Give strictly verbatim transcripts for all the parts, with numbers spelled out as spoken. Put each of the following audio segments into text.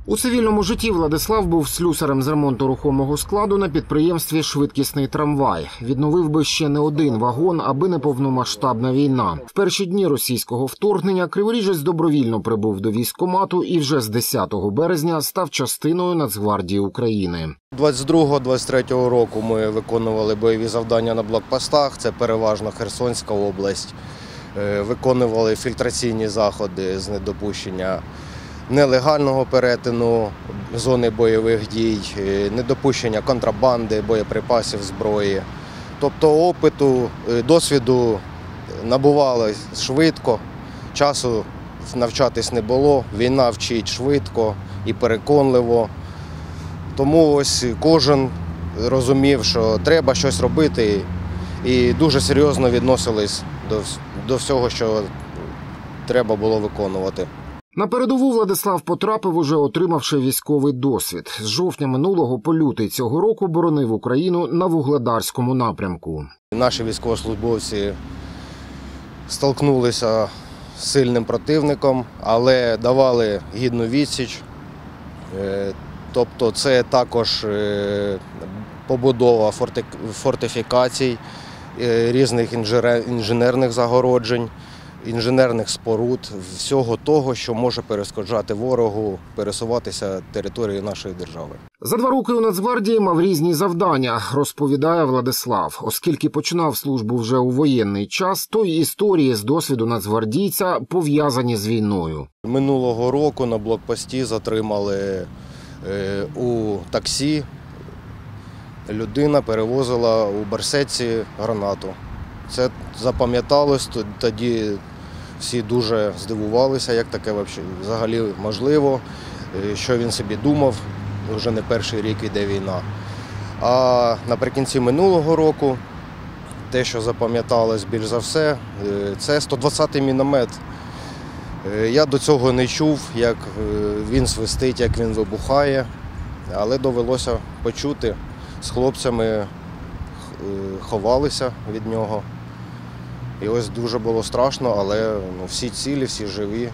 У цивільному житті Владислав був слюсарем з ремонту рухомого складу на підприємстві «Швидкісний трамвай». Відновив би ще не один вагон, аби не повномасштабна війна. В перші дні російського вторгнення криворіжець добровільно прибув до військкомату і вже з десятого березня став частиною Нацгвардії України. двадцять другого - двадцять третього року ми виконували бойові завдання на блокпостах, це переважно Херсонська область. Виконували фільтраційні заходи з недопущення нелегального перетину зони бойових дій, недопущення контрабанди, боєприпасів, зброї. Тобто опиту, досвіду набували швидко, часу навчатись не було, війна вчить швидко і переконливо. Тому ось кожен розумів, що треба щось робити, і дуже серйозно відносились до, до всього, що треба було виконувати. На передову Владислав потрапив, уже отримавши військовий досвід. З жовтня минулого по лютий цього року боронив Україну на Вугледарському напрямку. Наші військовослужбовці столкнулися з сильним противником, але давали гідну відсіч. Тобто це також побудова фортифікацій, різних інженерних загороджень, інженерних споруд, всього того, що може перешкоджати ворогу пересуватися територією нашої держави. За два роки у Нацгвардії мав різні завдання, розповідає Владислав. Оскільки починав службу вже у воєнний час, то й історії з досвіду нацгвардійця пов'язані з війною. Минулого року на блокпості затримали е, у таксі. Людина перевозила у барсетці гранату. Це запам'яталось, тоді всі дуже здивувалися, як таке взагалі можливо, що він собі думав, вже не перший рік іде війна. А наприкінці минулого року те, що запам'яталось більш за все, це сто двадцятий міномет. Я до цього не чув, як він свистить, як він вибухає, але довелося почути. З хлопцями ховалися від нього. І ось дуже було страшно, але ну, всі цілі, всі живі,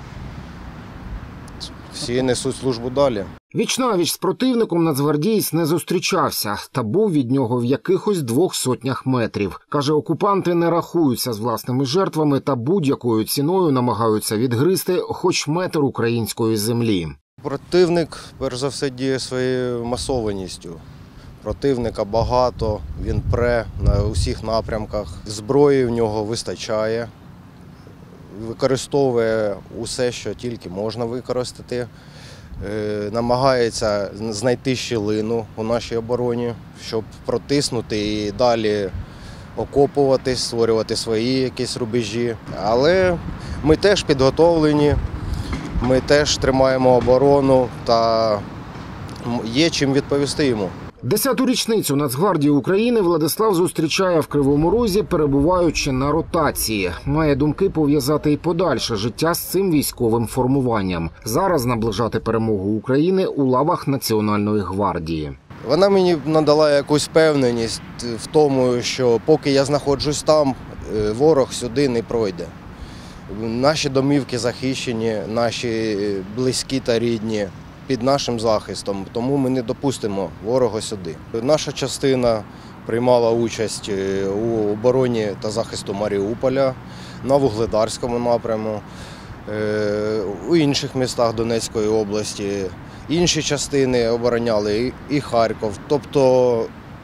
всі несуть службу далі. Віч-навіч з противником нацгвардієць не зустрічався, та був від нього в якихось двох сотнях метрів. Каже, окупанти не рахуються з власними жертвами та будь-якою ціною намагаються відгризти хоч метр української землі. Противник, перш за все, діє своєю масованістю. Противника багато, він пре на усіх напрямках, зброї в нього вистачає, використовує усе, що тільки можна використати, намагається знайти щілину у нашій обороні, щоб протиснути і далі окопуватись, створювати свої якісь рубежі. Але ми теж підготовлені, ми теж тримаємо оборону та є чим відповісти йому. Десяту річницю Нацгвардії України Владислав зустрічає в Кривому Розі, перебуваючи на ротації. Має думки пов'язати і подальше життя з цим військовим формуванням. Зараз наближати перемогу України у лавах Національної гвардії. Вона мені надала якусь впевненість в тому, що поки я знаходжусь там, ворог сюди не пройде. Наші домівки захищені, наші близькі та рідні під нашим захистом, тому ми не допустимо ворога сюди. Наша частина приймала участь у обороні та захисту Маріуполя, на Вугледарському напряму, у інших містах Донецької області. Інші частини обороняли і Харків. Тобто,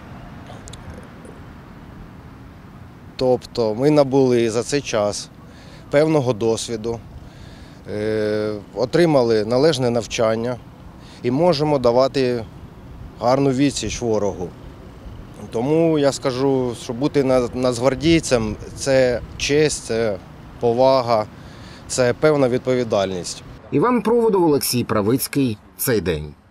тобто ми набули за цей час певного досвіду, отримали належне навчання і можемо давати гарну відсіч ворогу. Тому я скажу, що бути нацгвардійцем – це честь, це повага, це певна відповідальність. Іван Проводов, Олексій Правицький. Цей день.